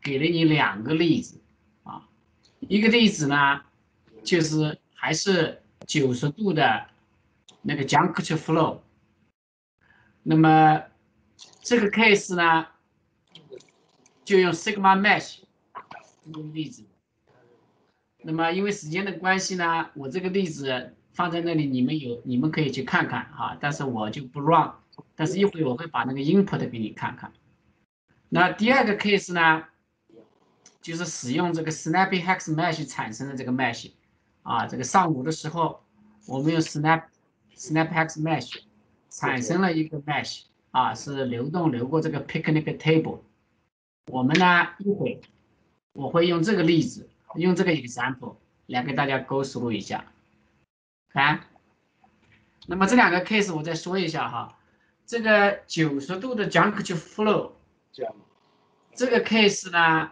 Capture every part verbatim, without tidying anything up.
给了你两个例子啊，一个例子呢，就是还是九十度的那个 juncture flow。那么这个 case 呢，就用 sigma mesh 这个例子。那么因为时间的关系呢，我这个例子放在那里，你们有你们可以去看看哈，但是我就不 run， 但是一会儿我会把那个 input 给你看看。那第二个 case 呢，就是使用这个 snappy hex mesh 产生的这个 mesh 啊，这个上午的时候我们用 snap snap hex mesh 产生了一个 mesh 啊，是流动流过这个 picnic table。我们呢一会我会用这个例子，用这个 example 来给大家 go through 一下。看，那么这两个 case 我再说一下哈，这个九十度的 juncture flow， 这个 case 呢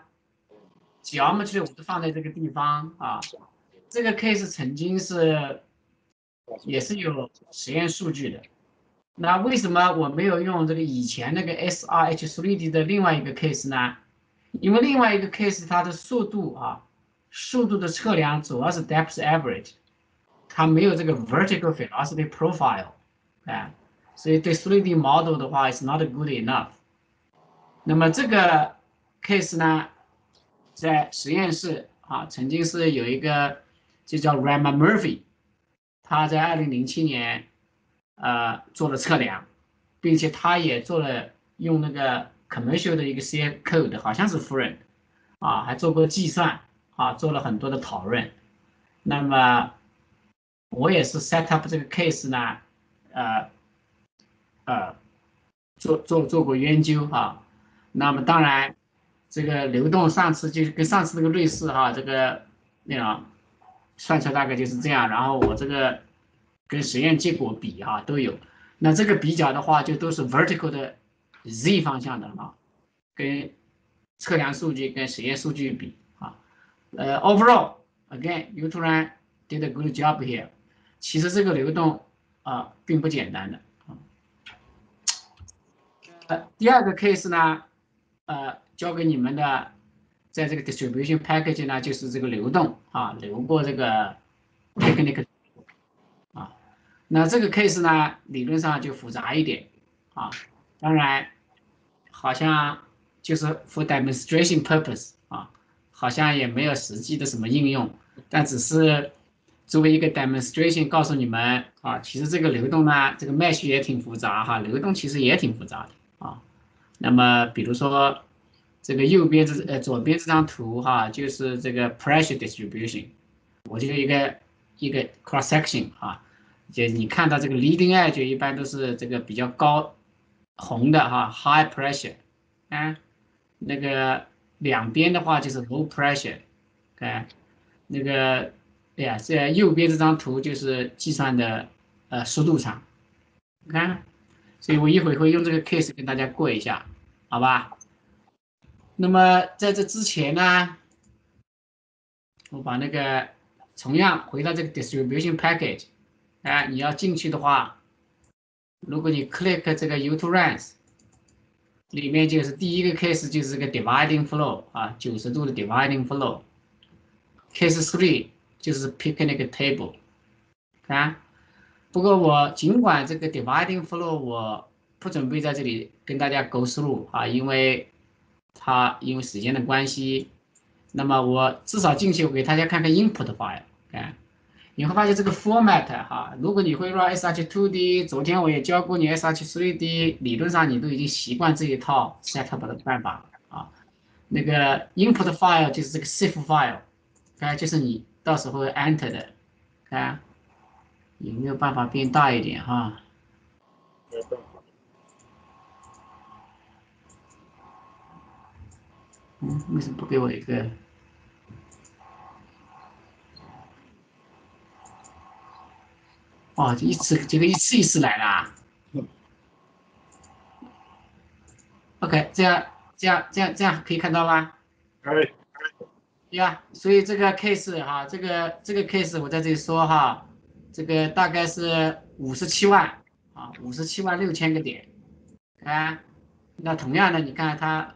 geometry 我是放在这个地方啊，这个 case 曾经是也是有实验数据的。那为什么我没有用这个以前那个 S R H 三 D 的另外一个 case 呢？因为另外一个 case 它的速度啊，速度的测量主要是 depth average， 它没有这个 vertical velocity profile， 哎，所以对 三 D model 的话 is not good enough。那么这个 case 呢，在实验室啊，曾经是有一个就叫 Rama Murphy， 他在二零零七年呃做了测量，并且他也做了用那个 commercial 的一个 C code， 好像是 Friend 啊，还做过计算啊，做了很多的讨论。那么我也是 set up 这个 case 呢，呃呃做做做过研究哈。那么当然这个流动上次就跟上次那个类似哈，这个那个算出来大概就是这样。然后我这个跟实验结果比哈都有，那这个比较的话就都是 vertical 的 z 方向的啊，跟测量数据跟实验数据比啊。呃 overall again U two RANS did a good job here。其实这个流动啊并不简单的啊。呃，第二个 case 呢，呃，教给你们的，在这个 distribution package 呢，就是这个流动啊，流过这个 picnic 啊，那这个 case 呢，理论上就复杂一点啊，当然，好像就是 for demonstration purpose 啊，好像也没有实际的什么应用，但只是作为一个 demonstration 告诉你们啊，其实这个流动呢，这个 mesh 也挺复杂哈，流动其实也挺复杂的啊。那么比如说这个右边这呃左边这张图哈，就是这个 pressure distribution， 我就一个一个 cross section 啊，就你看到这个 leading edge 一般都是这个比较高红的哈 high pressure， 啊，那个两边的话就是 low pressure， 看那个哎呀，这右边这张图就是计算的呃速度场，看，所以我一会会用这个 case 跟大家过一下，好吧？那么在这之前呢，我把那个同样回到这个 distribution package， 哎，你要进去的话，如果你 click 这个 U two RANS， 里面就是第一个 case 就是这个 dividing flow 啊，九十度的 dividing flow。case three 就是 picnic table， 看。不过我尽管这个 dividing flow 我不准备在这里跟大家 go through 啊，因为它因为时间的关系，那么我至少进去我给大家看看 input file， 看，你会发现这个 format 哈，如果你会 run S R H 二 D， 昨天我也教过你 S R H 三 D， 理论上你都已经习惯这一套 setup 的办法啊。那个 input file 就是这个 sif file， 看就是你到时候 enter 的，看有没有办法变大一点哈？嗯，为什么不给我一个？哦，这一次这个一次一次来的啊。OK，这样这样这样这样可以看到吧？ 可以。 对呀，所以这个 case 哈，这个这个 case 我在这里说哈，这个大概是五十七万啊，五十七万六千个点啊。那同样的，你看它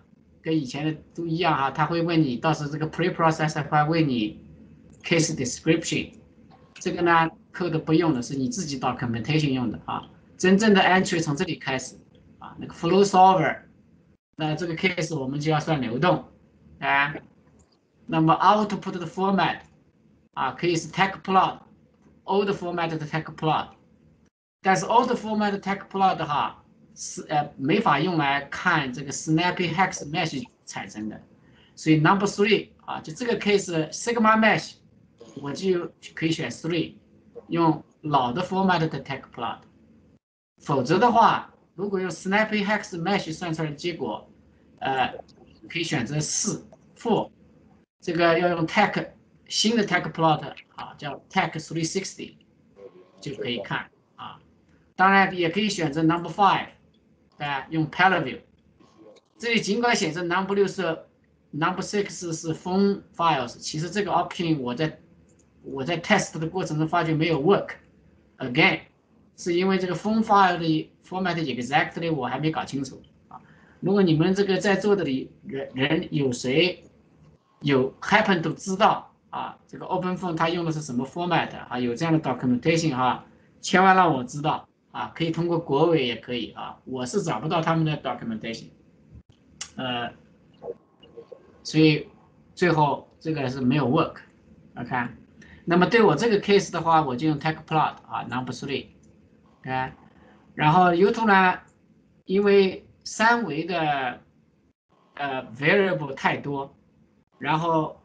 跟以前的都一样哈，他会问你，到时候这个 preprocessor 会问你 case description， 这个呢 code 不用的，是你自己 documentation 用的啊。真正的 entry 从这里开始啊，那个 flow solver， 那这个 case 我们就要算流动啊。那么 output 的 format 啊，可以是 tag plot。old format 的 tag plot， 但是 old format 的 tag plot 哈是呃没法用来看这个 snappy hex mesh 产生的，所以 number three 啊，就这个 case sigma mesh 我就可以选 three， 用老的 format 的 tag plot， 否则的话，如果用 snappy hex mesh 算出来的结果，呃，可以选择四 four， 这个要用 tag 新的 tag plot 啊，叫 tag three sixty。就可以看啊，当然也可以选择 number five， 对吧？用 parallel view。这里尽管显示 number 六是 number six 是 phone files， 其实这个 option 我在我在 test 的过程中发觉没有 work。again， 是因为这个 phone file 的 format exactly 我还没搞清楚啊。如果你们这个在座的里人人有谁有 happen to 知道啊，这个 OpenPhone 它用的是什么 format 啊？有这样的 documentation 哈，千万让我知道啊，可以通过国委也可以啊，我是找不到他们的 documentation， 呃，所以最后这个是没有 work，OK，、okay? 那么对我这个 case 的话，我就用 tag plot 啊 number three，OK，、okay? 然后 U 二 呢，因为三维的呃 variable 太多，然后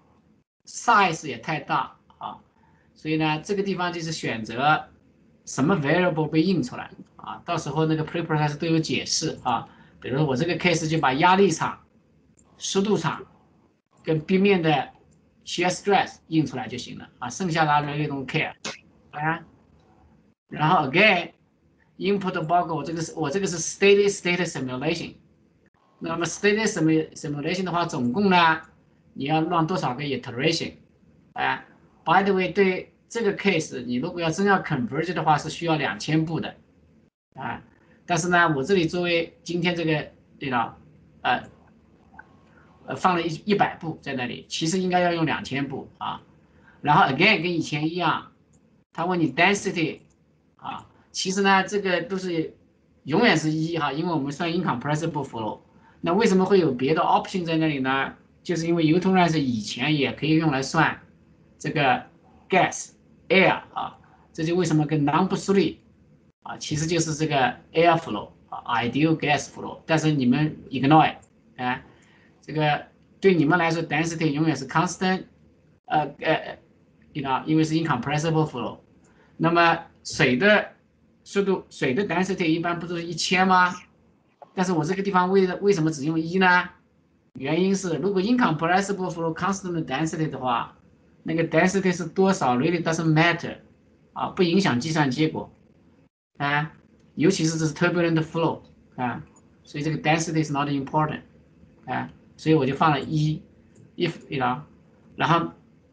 size 也太大啊，所以呢，这个地方就是选择什么 variable 被印出来啊，到时候那个 preprocessor 都有解释啊。比如说我这个 case 就把压力场、湿度场跟冰面的 shear stress 印出来就行了啊，剩下的 really don't care 啊。然后 again input 包括我这个是我这个是 steady state simulation， 那么 steady simulation 的话，总共呢你要让多少个 iteration？ 啊 ，by the way， 对这个 case， 你如果要真要 converge 的话，是需要两千步的，啊，但是呢，我这里作为今天这个，对吧？呃，呃，放了一一百步在那里，其实应该要用两千步啊。然后 again 跟以前一样，他问你 density， 啊，其实呢，这个都是永远是一哈，因为我们算 incompressible flow。那为什么会有别的 option 在那里呢？就是因为 U 二 RANS 以前也可以用来算这个 gas air 啊，这就为什么跟 number three 啊，其实就是这个 air flow 啊 ，ideal gas flow， 但是你们 ignore 啊，这个对你们来说 density 永远是 constant， 呃呃，you know， 因为是 incompressible flow。那么水的速度，水的 density 一般不都是一千吗？但是我这个地方为为什么只用一呢？原因是如果 incompressible flow constant density 的话，那个 density 是多少 really doesn't matter， 啊，不影响计算结果，啊，尤其是这是 turbulent flow， 啊，所以这个 density is not important， 啊，所以我就放了一 ，if you know， 然后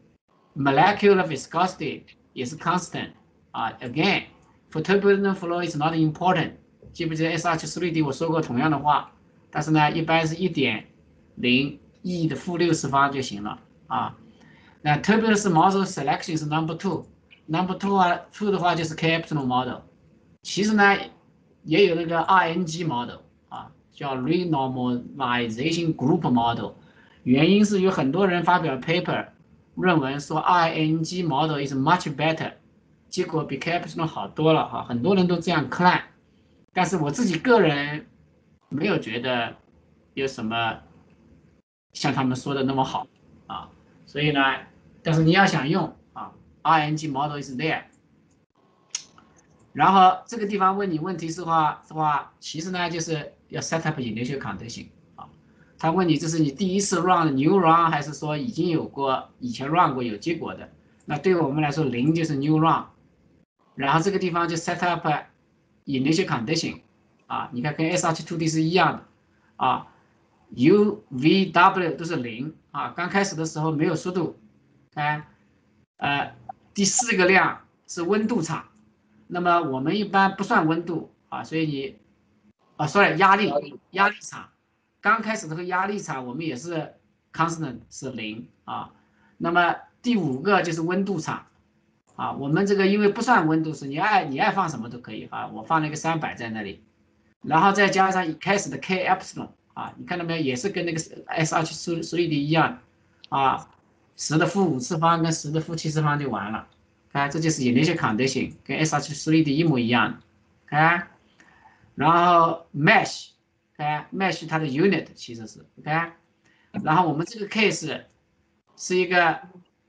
molecular viscosity 也是 constant， 啊 ，again for turbulent flow is not important， 记不记得 S H 三 D 我说过同样的话，但是呢，一般是一点零 e 的负六次方就行了啊。那 turbulence model selection 是 number two，number two 啊 two 的话就是 K epsilon model， 其实呢也有那个 R N G model 啊，叫 renormalization group model， 原因是有很多人发表 paper 论文说 R N G model is much better， 结果比 K epsilon 好多了哈，很多人都这样 claim， 但是我自己个人没有觉得有什么像他们说的那么好啊，所以呢，但是你要想用啊 ，R N G model is there。然后这个地方问你问题是话是话，其实呢就是要 set up initial condition 啊。他问你这是你第一次 run new run 还是说已经有过以前 run 过有结果的？那对于我们来说，零就是 new run。然后这个地方就 set up initial condition 啊，你看跟 S H 二 D 是一样的啊。U V W 都是零啊，刚开始的时候没有速度，哎，呃，第四个量是温度场，那么我们一般不算温度啊，所以你啊，sorry 压力压力场， 刚开始这个压力场我们也是 constant 是零啊。那么第五个就是温度场啊，我们这个因为不算温度是你爱你爱放什么都可以啊，我放了一个三百在那里，然后再加上一开始的 K epsilon 啊，你看到没有，也是跟那个 S H 速速率的一样啊，十的负五次方跟十的负七次方就完了，看这就是 initial condition 跟 S H 速率的一模一样，看。然后 mesh， 看 mesh 它的 unit 其实是 OK， 然后我们这个 case 是一个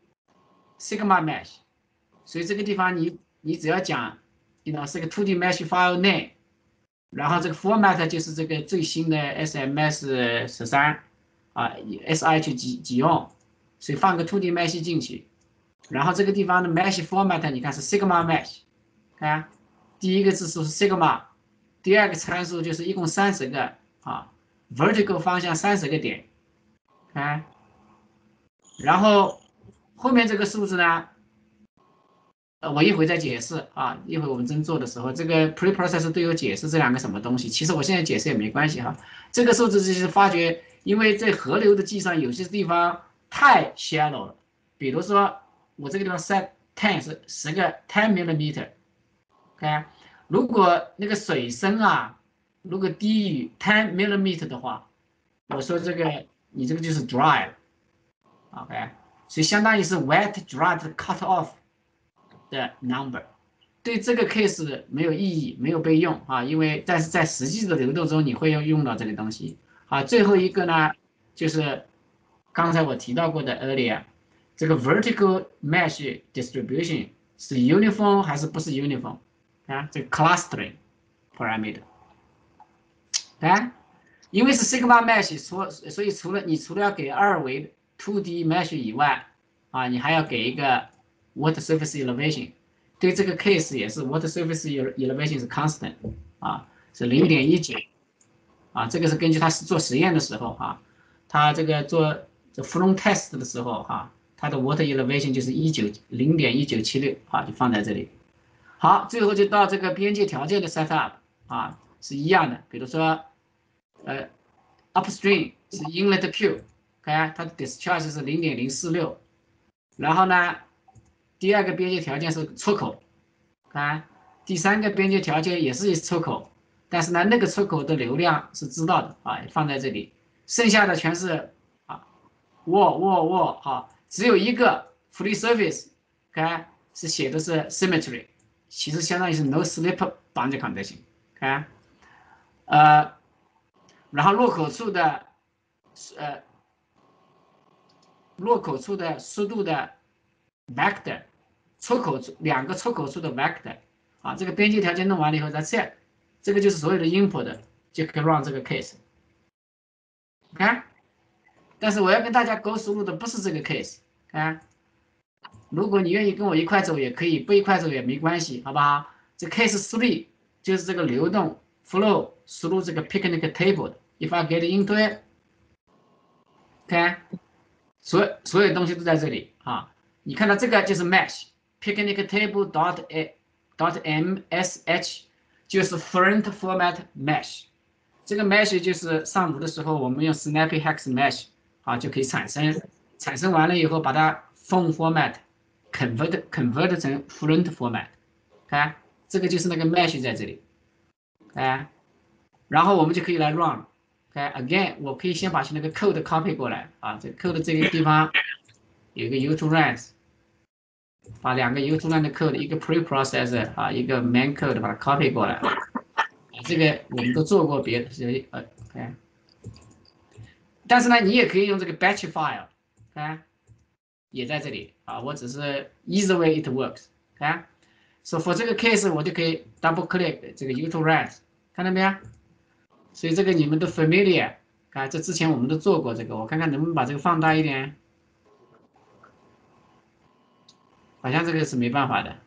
sigma mesh， 所以这个地方你你只要讲 you know 是个 two D mesh file name， 然后这个 format 就是这个最新的 S M S 十三啊 S H 几几用，所以放个 two D mesh 进去，然后这个地方的 mesh format 你看是 sigma mesh， 看第一个字数是 sigma。第二个参数就是一共三十个啊 ，vertical 方向三十个点，看，然后后面这个数字呢，呃，我一会再解释啊，一会我们真做的时候，这个 preprocessor 都有解释这两个什么东西。其实我现在解释也没关系哈，这个数字就是发觉，因为在河流的计算有些地方太 shallow 了，比如说我这个地方 set ten 是十个 ten millimeter， 看，如果那个水深啊。如果低于 ten millimeter 的话，我说这个你这个就是 dry 了 ，OK， 所以相当于是 wet dry cut off 的 number， 对这个 case 没有意义，没有被用啊，因为但是在实际的流动中你会要用到这个东西啊。最后一个呢，就是刚才我提到过的 earlier， 这个 vertical mesh distribution 是 uniform 还是不是 uniform 啊？这个 clustering parameter。哎，因为是 sigma mesh， 所所以除了你除了要给二维 two D mesh 以外，啊，你还要给一个 water surface elevation。对这个 case 也是 water surface elevation 是 constant， 啊，是零点一九，啊，这个是根据他做实验的时候啊，他这个做这 flow test 的时候哈、啊，他的 water elevation 就是一九零点一九七六啊，就放在这里。好，最后就到这个边界条件的 setup 啊，是一样的，比如说。呃 ，upstream 是 inlet Q， 看它的 discharge 是零点零四六，然后呢，第二个边界条件是出口，看第三个边界条件也是出口，但是呢，那个出口的流量是知道的啊，放在这里，剩下的全是啊，wall wall wall 啊，只有一个 free surface， 看是写的是 symmetry， 其实相当于是 no slip boundary condition， 看，呃。然后入口处的，呃，入口处的速度的 vector， 出口处两个出口处的 vector， 啊，这个边界条件弄完了以后再 set， 这个就是所有的 input 就可以 run 这个 case， 看，但是我要跟大家 go through 的不是这个 case， 看，如果你愿意跟我一块走也可以，不一块走也没关系，好不好？这 case three 就是这个流动 flow through 这个 picnic table。If I get into it， 看，所有所有东西都在这里啊。你看到这个就是 mesh picnic table dot a dot msh， 就是 front format mesh。这个 mesh 就是上午的时候我们用 snappy hex mesh 啊就可以产生，产生完了以后把它 phone format convert convert 成 front format， 看，这个就是那个 mesh 在这里，哎，然后我们就可以来 run。OK again， 我可以先把那个 code copy 过来啊，这 code 这个地方有一个 U two RANS， 把两个 U two RANS 的 code， 一个 preprocessor 啊，一个 main code 把它 copy 过来。这个我们都做过别的，呃，OK。但是呢，你也可以用这个 batch file， 看，也在这里啊，我只是 either way it works， 看。So for 这个 case 我就可以 double click 这个 U two RANS， 看到没有？所以这个你们都 familiar， 啊，这之前我们都做过这个，我看看能不能把这个放大一点，好像这个是没办法的，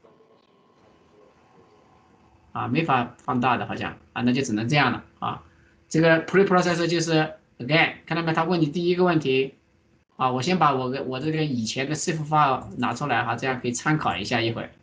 啊，没法放大的，好像啊，那就只能这样了啊。这个 preprocessor 就是 again， 看到没？他问你第一个问题，啊，我先把我我这个以前的 zip file 拿出来哈，这样可以参考一下一会儿。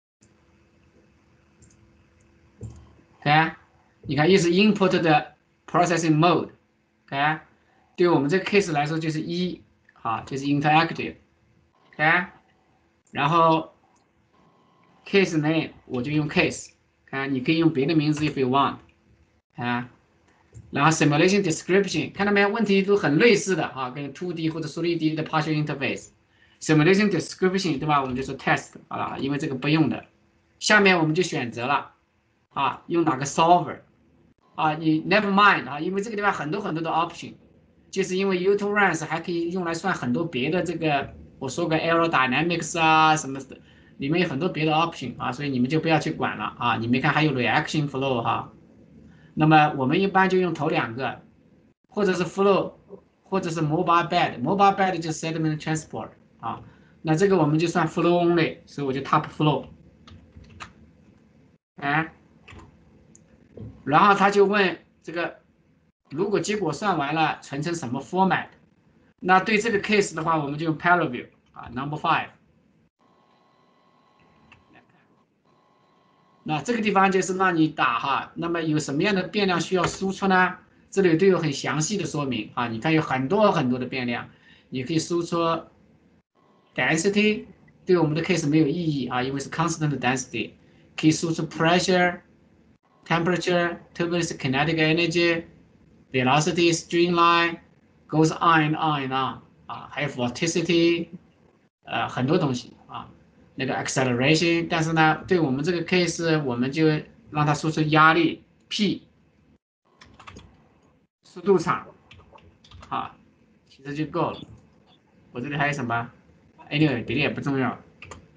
看，你看又是 input 的 processing mode，OK，、okay? 对我们这个 case 来说就是一，好，就是 interactive，OK，、okay? 然后 case name 我就用 case， 看你可以用别的名字 if you want， 啊，然后 simulation description 看到没有？问题都很类似的啊，跟 two D 或者 three D 的 partial interface。simulation description 对吧？我们就说 test 好了，因为这个不用的。下面我们就选择了啊，用哪个 solver 啊？你 never mind 啊，因为这个地方很多很多的 option， 就是因为 U two RANS 还可以用来算很多别的这个，我说个 aerodynamics 啊什么的，里面有很多别的 option 啊，所以你们就不要去管了啊。你没看还有 reaction flow 哈？那么我们一般就用头两个，或者是 flow， 或者是 mobile bed，mobile bed 就是 sediment transport 啊。那这个我们就算 flow only， 所以我就 top flow。哎，然后他就问这个，如果结果算完了，存成什么 format？ 那对这个 case 的话，我们就用 parallel 啊 ，number five。那这个地方就是让你打哈，那么有什么样的变量需要输出呢？这里都有很详细的说明啊。你看有很多很多的变量，你可以输出 density， 对我们的 case 没有意义啊，因为是 constant density。可以输出 pressure、temperature、turbulence、kinetic energy、velocity、streamline，goes on and on and on 啊，还有 vorticity， 呃，很多东西啊。那个 acceleration， 但是呢，对我们这个 case， 我们就让它输出压力 P， 速度场，啊，其实就够了。我这里还有什么 ？Anyway， 别的也不重要。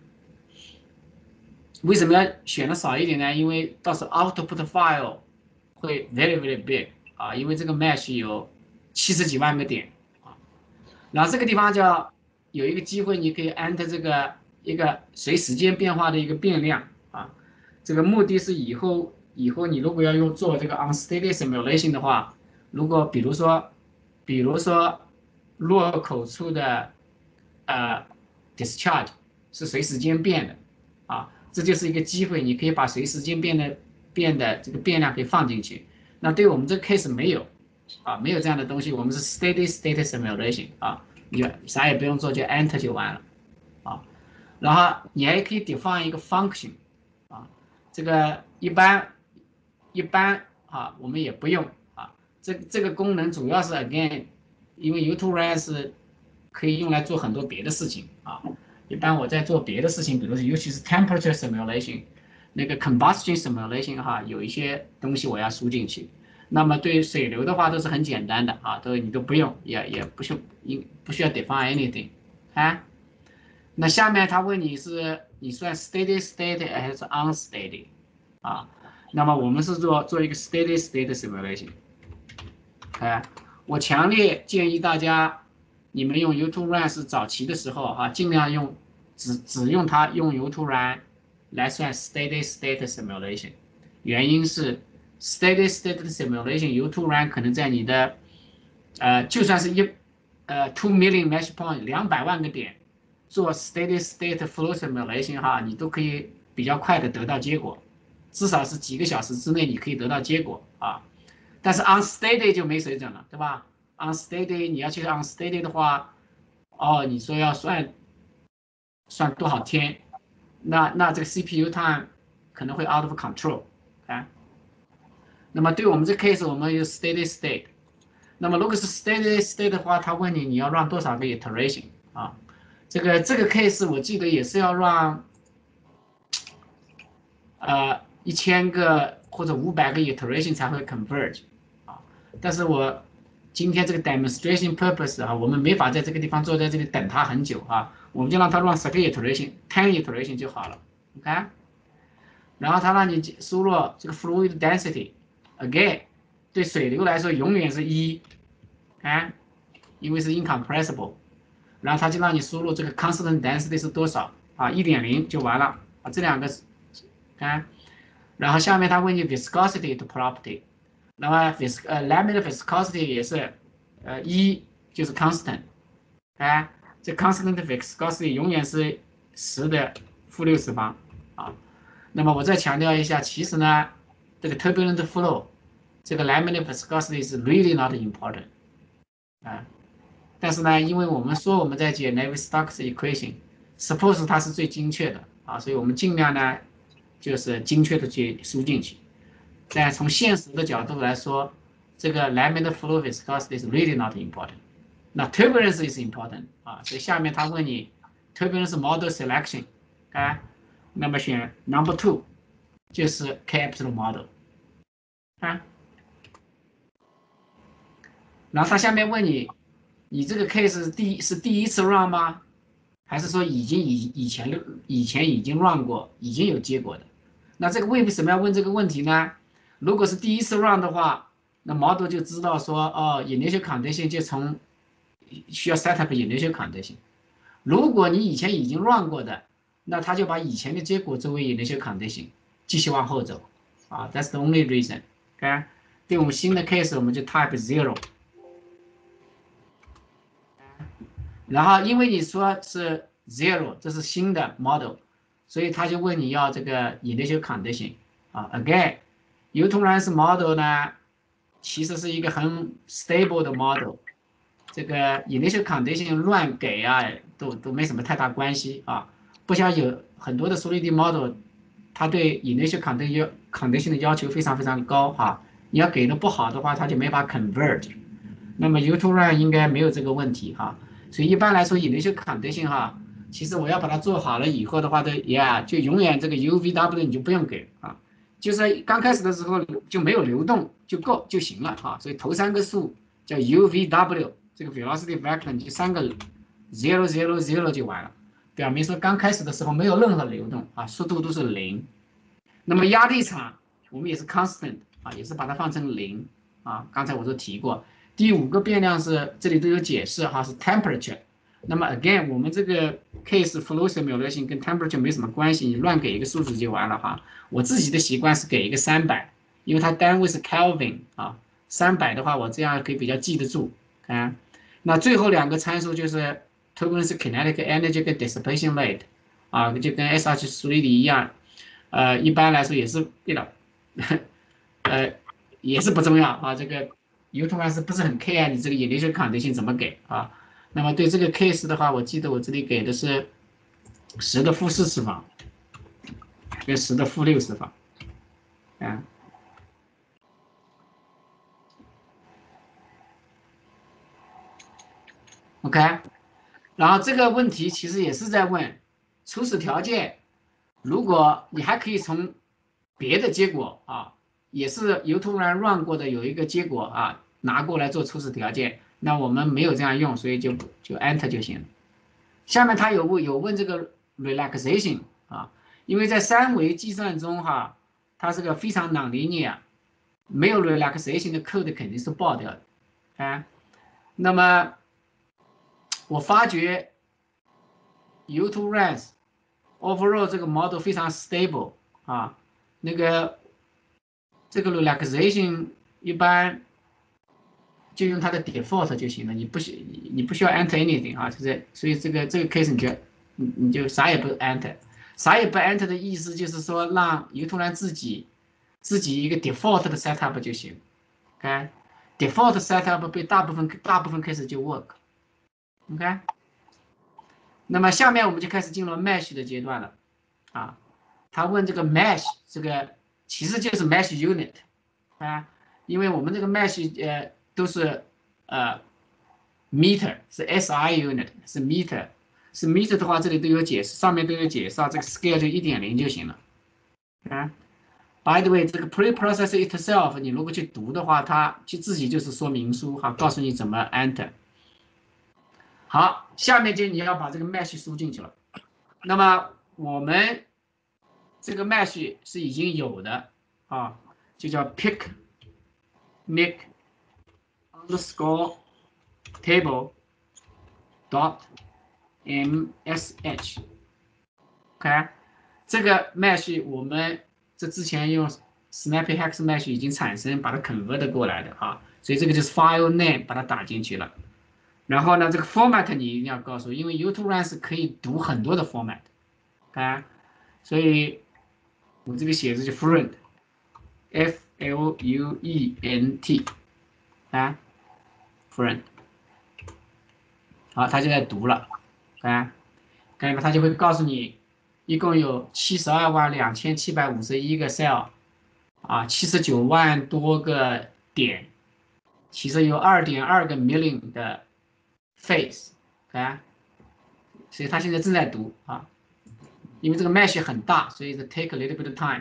为什么要选的少一点呢？因为到时候 output file 会 very very big 啊，因为这个 mesh 有七十几万个点啊。然后这个地方叫有一个机会，你可以 enter 这个一个随时间变化的一个变量啊。这个目的是以后以后你如果要用做这个 unsteady simulation 的话，如果比如说比如说落口处的呃 discharge 是随时间变的啊。这就是一个机会，你可以把随时间变的变的这个变量可以放进去。那对我们这个 case 没有啊，没有这样的东西，我们是 steady state simulation 啊，你啥也不用做，就 enter 就完了啊。然后你还可以 define 一个 function 啊，这个一般一般啊我们也不用啊，这这个功能主要是 again， 因为 U two RANS 可以用来做很多别的事情啊。一般我在做别的事情，比如说尤其是 temperature simulation， 那个 combustion simulation 哈，有一些东西我要输进去。那么对水流的话都是很简单的啊，都你都不用，也也不需应不需要 define anything 啊。那下面他问你是你算 steady state 还是 unsteady 啊？那么我们是做做一个 steady state simulation。哎，我强烈建议大家，你们用 U two RANS 早期的时候啊，尽量用只只用它用 U two RANS 来算 steady state simulation。原因是 steady state simulation U two RANS 可能在你的呃就算是一呃 two million mesh point 两百万个点做 steady state flow simulation 哈，你都可以比较快的得到结果，至少是几个小时之内你可以得到结果啊。但是 unsteady 就没水准了，对吧 ？unsteady 你要去 unsteady 的话，哦，你说要算算多少天，那那这个 C P U time 可能会 out of control 啊。那么对我们这 case 我们有 steady state， 那么如果是 steady state 的话，他问你你要 run 多少个 iteration 啊？这个这个 case 我记得也是要 run 呃一千个或者五百个 iteration 才会 converge 啊。但是我今天这个 demonstration purpose 啊，我们没法在这个地方坐在这里等它很久啊，我们就让它 run 十个 iteration、ten iteration 就好了 ，OK？ 然后它让你输入这个 fluid density，again 对水流来说永远是一，啊，因为是 incompressible。然后它就让你输入这个 constant density 是多少啊， 一点零 就完了啊，这两个啊。然后下面他问你 viscosity 的 property， 那么 vis 呃 laminar viscosity 也是呃一就是 constant， 啊，这 constant viscosity 永远是十的负六次方啊。那么我再强调一下，其实呢，这个 turbulent flow 这个 laminar viscosity is really not important 啊。但是呢，因为我们说我们在解 Navier-Stokes equation，suppose 它是最精确的啊，所以我们尽量呢就是精确的去输进去。但从现实的角度来说，这个 laminar flow viscosity is really not important。那 turbulence is important 啊，所以下面他问你 turbulence model selection， 啊，那么选 number two 就是 K absolute model 啊。然后他下面问你，你这个 case 是第是第一次 run 吗？还是说已经以以前以前已经 run 过，已经有结果的？那这个为什么要问这个问题呢？如果是第一次 run 的话，那 model 就知道说，哦 initial condition 就从需要 set up initial condition。如果你以前已经 run 过的，那他就把以前的结果作为 initial condition 继续往后走啊。That's the only reason。OK， 对我们新的 case 我们就 type zero。然后因为你说是 zero， 这是新的 model， 所以他就问你要这个 initial condition 啊。Again， U two RANS model 呢，其实是一个很 stable 的 model， 这个 initial condition 乱给啊，都都没什么太大关系啊。不像有很多的 solidity model， 它对 initial condition condition 的要求非常非常高哈。你要给的不好的话，它就没法 convert。那么 U two RAN 应该没有这个问题哈。所以一般来说 initial condition 哈，其实我要把它做好了以后的话，都呀就永远这个 U V W 你就不用给啊，就是刚开始的时候就没有流动就够就行了啊。所以头三个数叫 U V W， 这个 velocity vector 你就三个 zero zero zero 就完了，表明说刚开始的时候没有任何流动啊，速度都是零。那么压力场我们也是 constant 啊，也是把它放成零啊。刚才我都提过。第五个变量是这里都有解释哈，是 temperature。那么 again， 我们这个 case flow simulation 跟 temperature 没什么关系，你乱给一个数字就完了哈。我自己的习惯是给一个三百，因为它单位是 Kelvin 啊，三百的话我这样可以比较记得住啊。那最后两个参数就是 turbulence kinetic energy 跟 dissipation rate 啊，就跟 S H 数理一样，呃，一般来说也是对了，呃，也是不重要啊，这个。U two RANS 不是很 care 你这个 initial condition 怎么给啊？那么对这个 case 的话，我记得我这里给的是十的负四次方跟十的负六次方，啊 ，OK。然后这个问题其实也是在问初始条件，如果你还可以从别的结果啊，也是 U two RAN run 过的有一个结果啊，拿过来做初始条件，那我们没有这样用，所以就就 enter 就行了。下面他有问有问这个 relaxation 啊，因为在三维计算中哈，它是个非常 nonlinear，没有 relaxation 的 code 肯定是爆掉的啊。那么我发觉 U two RANS overall 这个 model 非常 stable 啊，那个这个 relaxation 一般就用它的 default 就行了，你不需你不需要 enter anything 啊，就是所以这个这个 case 你就你你就啥也不 enter， 啥也不 enter 的意思就是说让 U two RAN 自己自己一个 default 的 setup 就行 ，OK， default setup 被大部分大部分 case 就 work，OK， 那么下面我们就开始进入 mesh 的阶段了啊，他问这个 mesh 这个其实就是 mesh unit 啊，因为我们这个 mesh 呃都是呃 meter 是 S I unit 是 meter 是 meter 的话，这里都有解释，上面都有介绍，这个 scale 就一点零就行了啊。By the way， 这个 preprocess itself 你如果去读的话，它就自己就是说明书哈，告诉你怎么 enter。好，下面就你要把这个 mesh 输进去了。那么我们这个 mesh 是已经有的啊，就叫 pick make underscore table dot msh，OK， 这个 mesh 我们这之前用 snappy hex mesh 已经产生，把它 convert 过来的啊，所以这个就是 file name 把它打进去了。然后呢，这个 format 你一定要告诉，因为 U two RAN 是可以读很多的 format， 啊，所以我这里写的就 fluent f L U E N T 啊 ，friend。好，它就在读了，啊，看见没？它就会告诉你，一共有七十二万两千七百五十一个 cell， 啊，七十九万多个点，其实有二点二个 million 的 face， 啊，所以它现在正在读啊，因为这个 mesh 很大，所以是 take a little bit of time。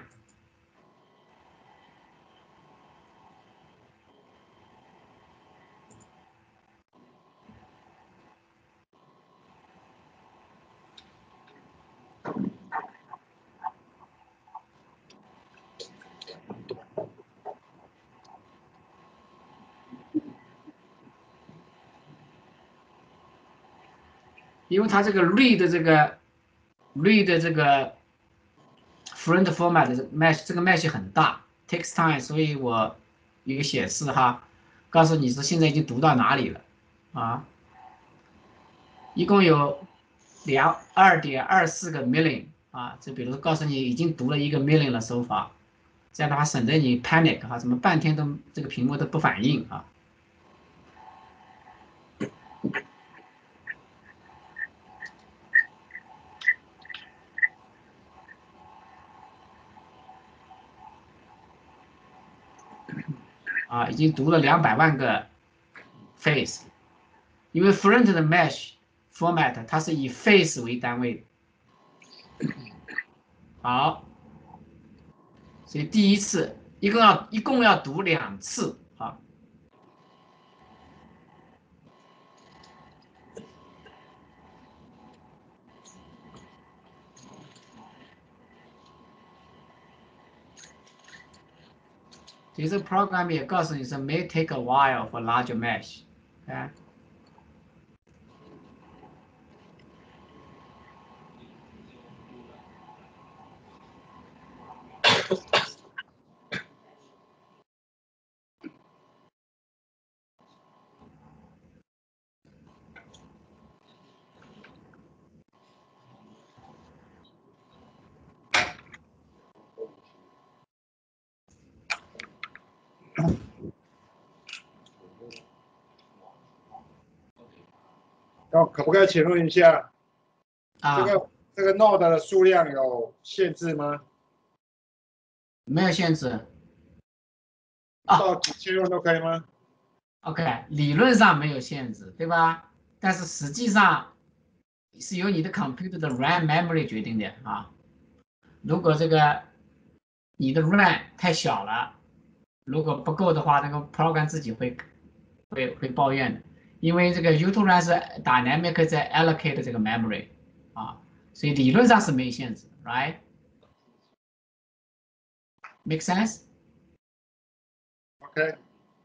因为它这个 read 这个 read 这个 friend format 的 mesh 这个 mesh 很大 takes time， 所以我有个显示哈，告诉你是现在已经读到哪里了啊，一共有两二点二四个 million 啊，这比如说告诉你已经读了一个 million 了 so far， 这样的话省得你 panic 哈，怎么半天都这个屏幕都不反应啊。啊，已经读了两百万个 face， 因为 friend 的 mesh format 它是以 face 为单位的。好，所以第一次一共要一共要读两次啊。其实 program 也告诉你是 may take a while for larger mesh， 啊。 那可不可以请问一下， 啊， 这个这个 node 的数量有限制吗？ 没有限制啊。 到几千万都可以吗 OK，理论上没有限制，对吧？但是实际上是由你的 computer 的 RAM memory 决定的啊。如果这个你的 RAM 太小了，如果不够的话，那个 program 自己会会会抱怨的，因为这个 U 二 RANS 是 dynamic 在 allocate 这个 memory 啊，所以理论上是没有限制 ，right？Make sense？ ？OK，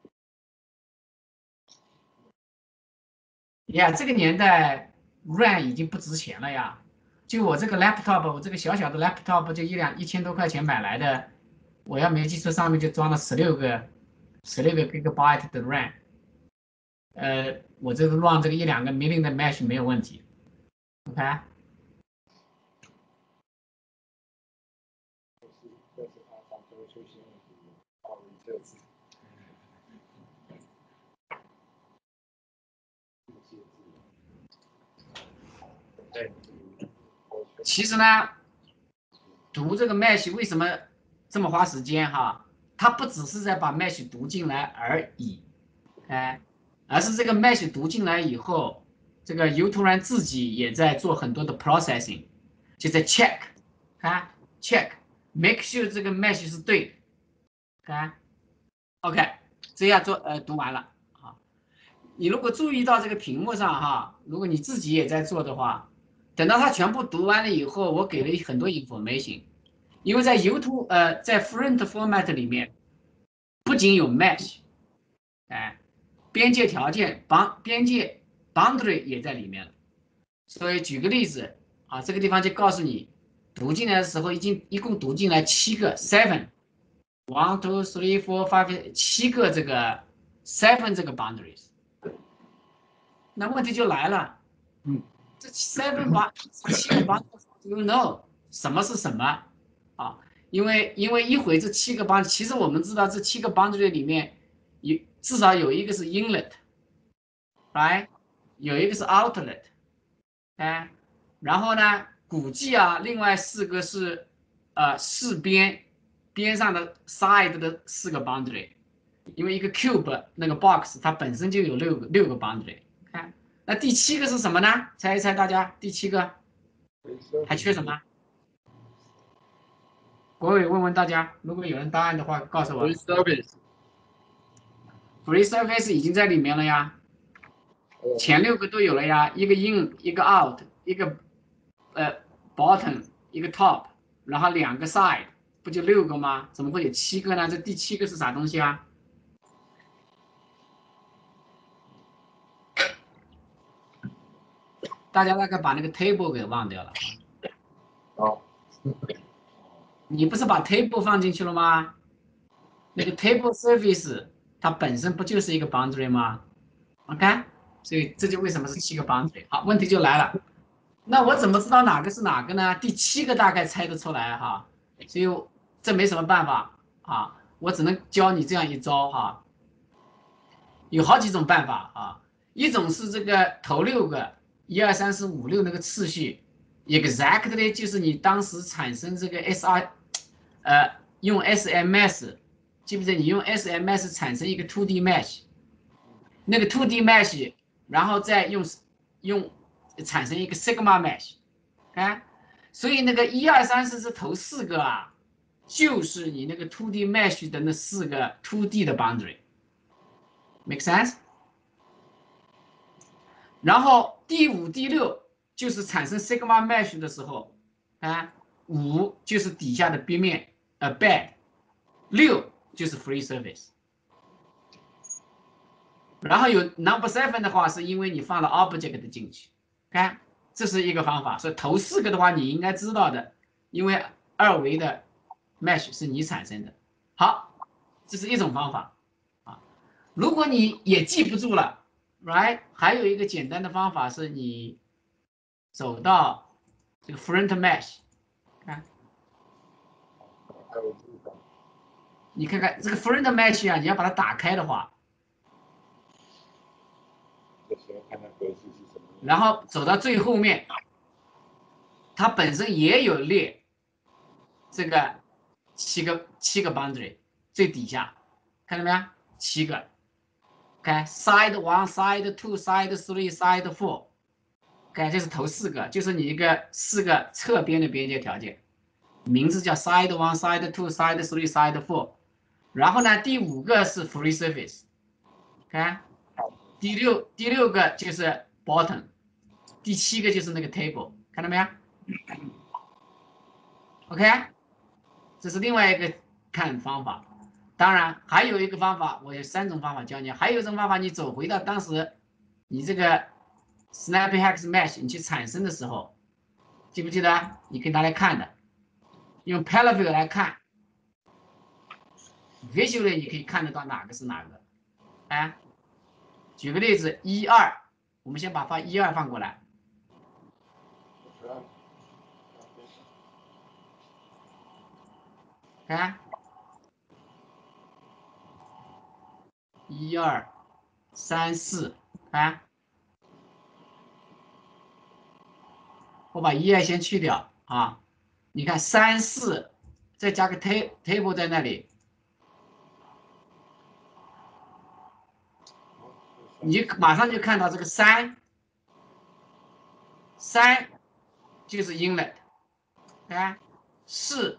呀，这个年代 RAM 已经不值钱了呀。就我这个 laptop，我这个小小的 laptop 就一两一千多块钱买来的，我要没记错，上面就装了十六个十六个 gigabyte 的 RAM。呃，我这个 run 这个一两个 million 的 mesh 没有问题。OK，其实呢，读这个 mesh 为什么这么花时间哈？它不只是在把 mesh 读进来而已，哎，而是这个 mesh 读进来以后，这个 U 突然自己也在做很多的 processing，就在 check， 啊 check，make sure 这个 mesh 是对的，啊 OK，这样做呃读完了啊。你如果注意到这个屏幕上哈，如果你自己也在做的话，等到它全部读完了以后，我给了很多 information，因为在 U 二呃在 friend format 里面不仅有 mesh， 哎，边界条件帮边界 boundary 也在里面了。所以举个例子啊，这个地方就告诉你，读进来的时候已经一共读进来七个 seven。one two three four five 七个这个 seven 这个 boundaries， 那问题就来了， 嗯， 这 seven 八七个 boundaries you know 什么是什么啊？ 因为因为一会这七个 boundary，其实我们知道这七个 boundary 里面有至少有一个是 inlet， 来，有一个是 outlet， 哎，然后呢，估计啊，另外四个是呃四边边上的 side 的四个 boundary， 因为一个 cube 那个 box 它本身就有六个六个 boundary， 看，那第七个是什么呢？猜一猜，大家，第七个还缺什么？国伟问问大家，如果有人答案的话，告诉我。 Free service。 Free surface 已经在里面了呀，前六个都有了呀，一个 in， 一个 out， 一个呃 bottom， 一个 top， 然后两个 side， 不就六个吗？怎么会有七个呢？这第七个是啥东西啊？大家大概把那个 table 给忘掉了。 哦。 你不是把 table 放进去了吗？那个 table surface 它本身不就是一个 boundary 吗 ？OK， 所以这就为什么是七个 boundary。好，问题就来了，那我怎么知道哪个是哪个呢？第七个大概猜得出来哈，所以这没什么办法啊，我只能教你这样一招哈。有好几种办法啊，一种是这个头六个一二三四五六那个次序 ，exactly 就是你当时产生这个 S R， 呃，用 S M S， 记不记得你用 S M S 产生一个 two D mesh， 那个 two D mesh， 然后再用用产生一个 sigma mesh， 啊，所以那个一二三四这头四个啊，就是你那个 two D mesh 的那四个 two D 的 boundary。Make sense？ 然后第五、第六就是产生 sigma mesh 的时候，啊，五就是底下的边面，呃 bed， 六就是 free surface。然后有 number seven 的话，是因为你放了 object 进去，看，这是一个方法。所以头四个的话，你应该知道的，因为二维的 mesh 是你产生的。好，这是一种方法啊。如果你也记不住了 ，right， 还有一个简单的方法是你走到这个 front mesh， 看，你看看这个 front mesh 啊，你要把它打开的话。然后走到最后面，它本身也有列这个七个七个 boundary， 最底下看到没有？七个，看 side one side two side three side four， 看这是头四个，就是你一个四个侧边的边界条件，名字叫 side one side two side three side four。然后呢，第五个是 free surface， 看第六第六个就是 bottom。第七个就是那个 table， 看到没有 ？OK， 这是另外一个看方法。当然还有一个方法，我有三种方法教你。还有一种方法，你走回到当时你这个 Snappy Hex Mesh 你去产生的时候，记不记得？你可以拿来看的，用 Parallel View 来看 ，Visually 你可以看得到哪个是哪个。哎，举个例子，一二，我们先把发一二放过来。看，一二三四，看，我把一二先去掉啊。你看三四，再加个 ta table 在那里，你马上就看到这个三，三就是 inlet， 看，四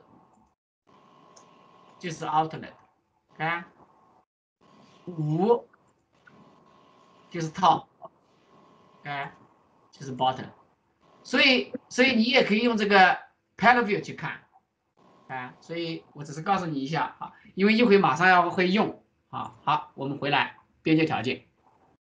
就是 outlet， 看，五就是 top， 看，就是 bottom。所以，所以你也可以用这个 Parallel View 去看，啊，所以我只是告诉你一下啊，因为一会马上要会用啊。好，我们回来边界条件，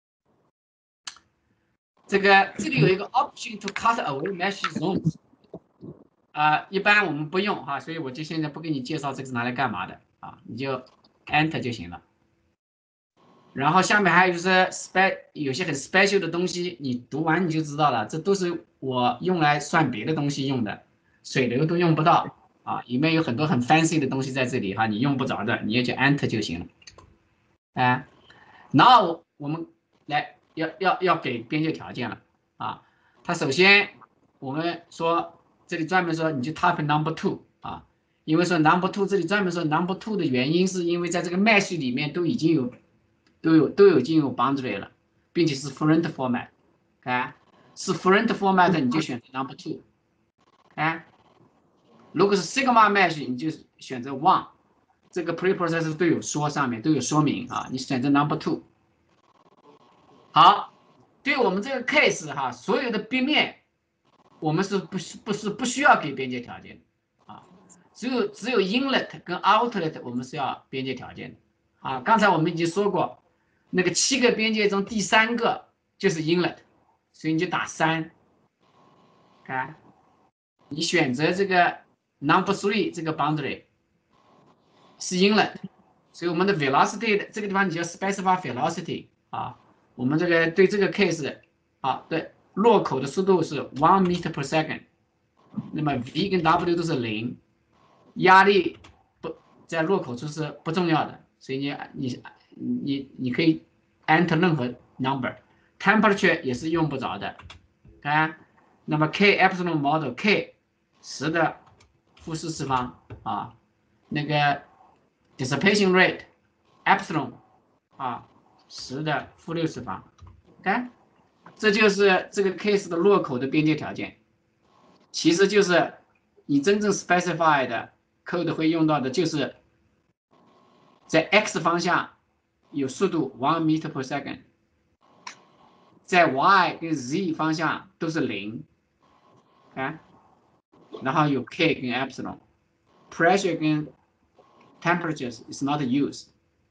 这个这里有一个 option to cut away mesh zones， 啊、呃，一般我们不用哈、啊，所以我就现在不给你介绍这个是拿来干嘛的啊，你就 Enter 就行了。然后下面还有就是 spe 有些很 special 的东西，你读完你就知道了，这都是我用来算别的东西用的，水流都用不到啊，里面有很多很 fancy 的东西在这里哈，你用不着的，你也就 enter 就行了。哎，然后我们来要要要给边界条件了啊。它首先我们说这里专门说你就 type number two 啊，因为说 number two 这里专门说 number two 的原因是因为在这个 mesh 里面都已经有都有都有已经有 boundary 了，并且是 different format， 哎，是 different format 你就选择 number two， 哎，如果是 sigma mesh 你就选择 one。这个 preprocessor 都有说上面都有说明啊，你选择 number two。好，对我们这个 case 哈，所有的边面我们是不是不是不需要给边界条件啊？只有只有 inlet 跟 outlet 我们是要边界条件的啊。刚才我们已经说过，那个七个边界中第三个就是 inlet， 所以你就打三，看，你选择这个 number three 这个 boundary 是 inlet。所以我们的 velocity 的这个地方你就 specify velocity 啊，我们这个对这个 case 啊，对落口的速度是 one meter per second， 那么 v 跟 w 都是零，压力不在落口处是不重要的，所以你你你你可以 enter 任何 number，temperature 也是用不着的，啊，那么 k epsilon model k 十的负四次方啊，那个。dissipation rate epsilon 啊，十的负六次方 ，OK， 这就是这个 case 的落口的边界条件，其实就是你真正 specify 的 code 会用到的就是在 x 方向有速度 one meter per second， 在 y 跟 z 方向都是零，啊，然后有 k 跟 epsilon，pressure 跟 temperatures is not used。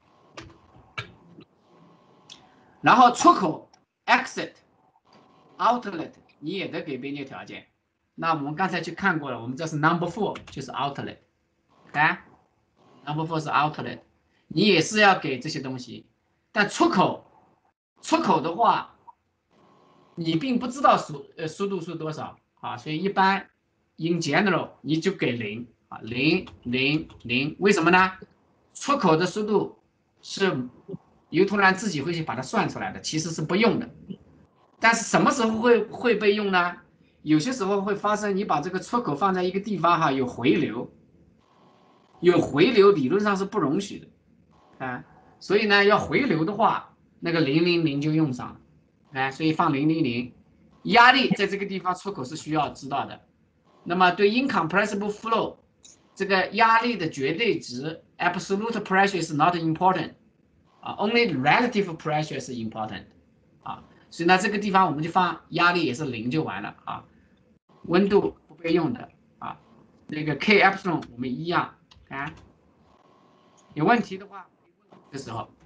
然后出口 exit、outlet 你也得给边界条件。那我们刚才去看过了，我们这是 number four 就是 outlet， 啊 ，number four 是 outlet， 你也是要给这些东西。但出口出口的话，你并不知道速呃速度是多少啊，所以一般 in general 你就给零啊，零零零，为什么呢？出口的速度是U 突然自己会去把它算出来的，其实是不用的。但是什么时候会会被用呢？有些时候会发生，你把这个出口放在一个地方哈，有回流，有回流理论上是不容许的啊。所以呢，要回流的话，那个零零零就用上了，哎，所以放零零零。压力在这个地方出口是需要知道的。那么对 incompressible flow 这个压力的绝对值 absolute pressure is not important 啊 ，only relative pressure 是 important 啊。所以呢，这个地方我们就放压力也是零就完了啊，温度不备用的啊，那个 k epsilon 我们一样啊，有问题的话的时候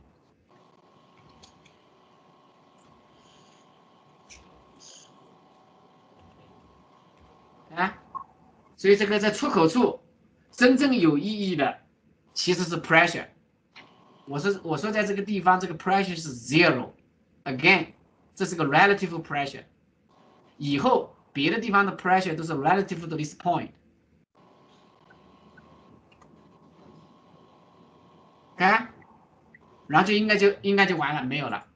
啊，所以这个在出口处真正有意义的其实是 pressure。我说我说在这个地方这个 pressure 是 zero，again 这是个 relative pressure， 以后别的地方的 pressure 都是 relative to this point。啊，然后就应该就应该就完了，没有了。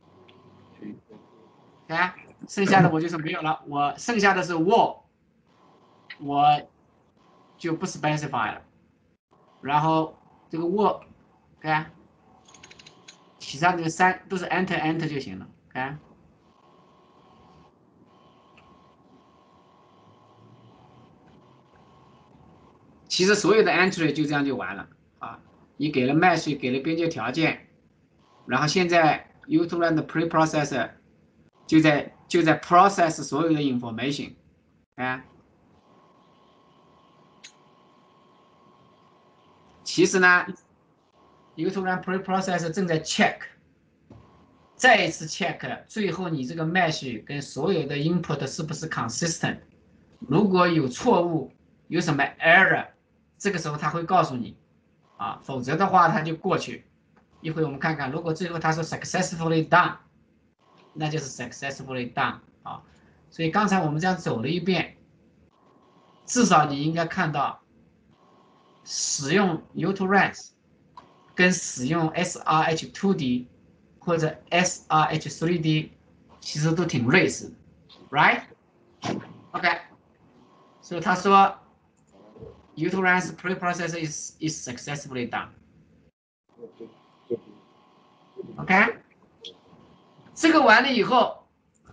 啊，剩下的我就是没有了，我剩下的是 wall， 我就不 specify 了。然后这个 wall， 看，其他的三都是 enter enter 就行了，看。其实所有的 entry 就这样就完了啊！你给了 mesh， 给了边界条件，然后现在 U 突 RANS 的 preprocessor 就在就在 process 所有的 information， 啊，其实呢 U 突 RANS preprocessor 正在 check， 再一次 check， 最后你这个 mesh 跟所有的 input 是不是 consistent， 如果有错误，有什么 error， 这个时候他会告诉你啊，否则的话他就过去。一会我们看看，如果最后他说 successfully done， 那就是 successfully done 啊。所以刚才我们这样走了一遍，至少你应该看到使用 U 二 RANS 跟使用 S R H 二 D 或者 S R H 三 D 其实都挺类似的 ，right？ OK， 所以他说 U 二 RANS preprocessor is is successfully done。OK， 这个完了以后，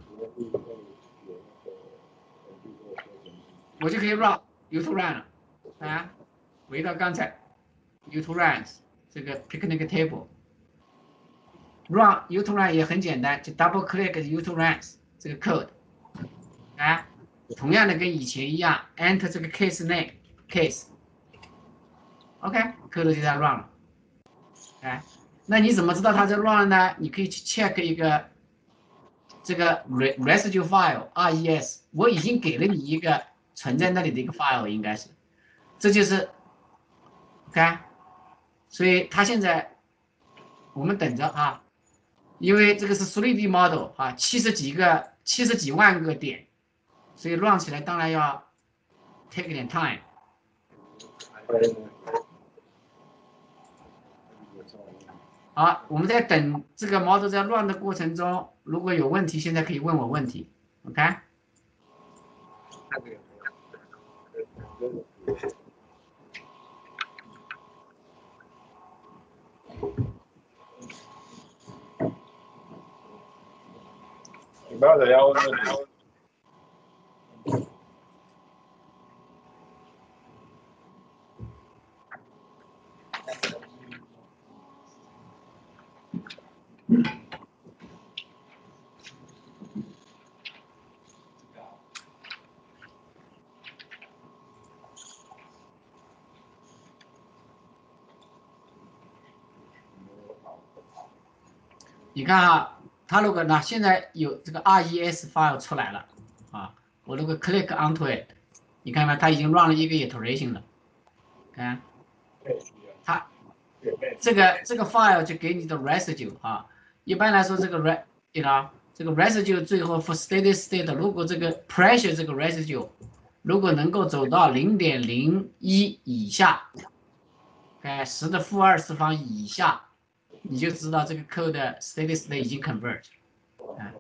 我就可以 run U 二 RAN 了啊，回到刚才 U 二 RANS 这个 picnic table。Run U 二 RAN 也很简单，就 double click U 二 RANS 这个 code， 啊，同样的跟以前一样 ，enter 这个 case name case，OK，code 就在 run 了，哎，那你怎么知道它在 run 呢？你可以去 check 一个这个 residue file R E S， 我已经给了你一个存在那里的一个 file， 应该是，这就是 OK， 所以它现在我们等着啊。因为这个是 三 D model 啊，七十几个、七十几万个点，所以 run 起来当然要 take 点 time。好，我们在等这个 model 在 run 的过程中，如果有问题，现在可以问我问题 ，OK？ 有没有人要问问题？ 你看啊，它如果呢现在有这个 R E S file 出来了啊，我如果 click onto it， 你看看它已经 run 了一个 iteration 了，看，它这个这个 file 就给你的 residue 啊，一般来说这个 re， you know， 这个 residue 最后 for steady state， 如果这个 pressure 这个 residue 如果能够走到 零点零一 以下，哎，十的负二次方以下，你就知道这个 code steady state 已经 convert。哎，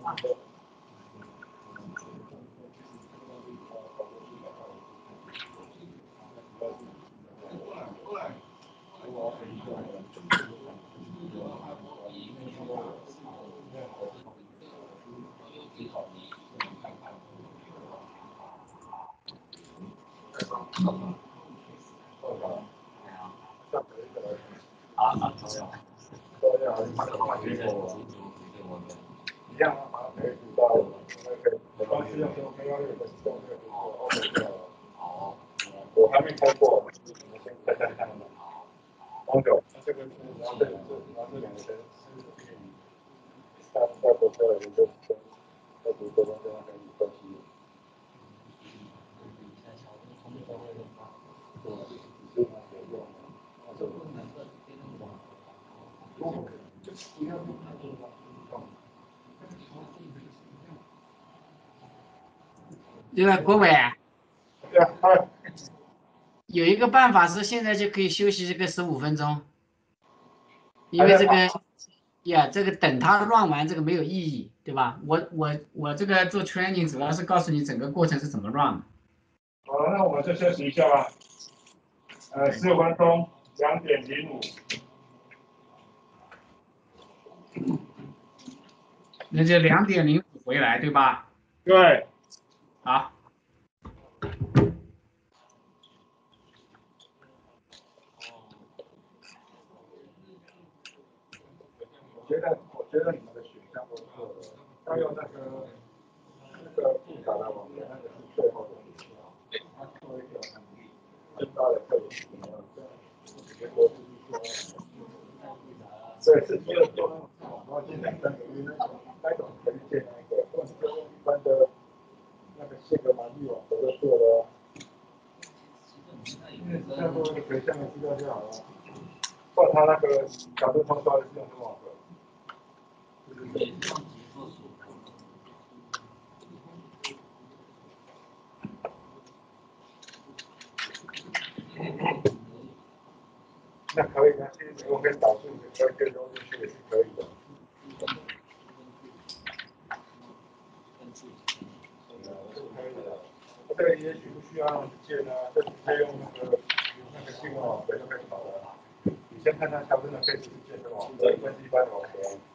啊啊， 一样啊，可以知道，没关系，没有有的时候那个 OK 掉了。好，我还没开过，我们先看看看吧。黄酒，这个是然后这两个，然后这两个人是三外国的人跟跟外国的人跟跟关系。 这个国伟啊， 对啊，他有一个办法是现在就可以休息这个十五分钟，因还在为这个呀，这个等它 run 完这个没有意义，对吧？我我我这个做 training 主要是告诉你整个过程是怎么 run 的。 好，那我们就休息一下吧。呃，十五分钟，两点零五。 那就两点零五回来，对吧？ 对。 好。 我觉得，我觉得你们的选项都错了，要用那个那个复杂的网页，那个是最后的选项。它做一个很大的特点，结果就是说，对，是第二种，然后现在三个月那种那种可以建那个，或者是用一般的那个线格码滤网格就做了，因为只要做那个垂向的资料就好了。或者它那个角度通刷的是用什么网格？那可以，那其实我可以导数，可以可以融进去也是可以的。这个也许不需要用键啊，就直接用那个那个新闻网格就可以跑了。你先看看它真的可以实现的网格，跟一般的网格。